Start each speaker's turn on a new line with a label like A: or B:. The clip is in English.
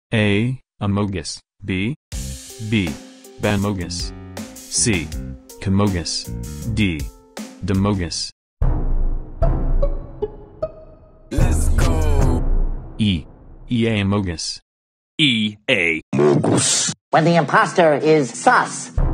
A: A. Amogus. B. Bamogus. C. Amogus. D. Damogus.
B: Let's go.
A: E. Amogus.
B: Amogus.
C: When the impostor is sus.